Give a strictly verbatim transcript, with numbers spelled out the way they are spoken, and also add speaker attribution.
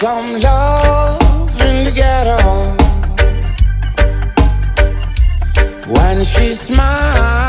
Speaker 1: some love in the ghetto. When she smiles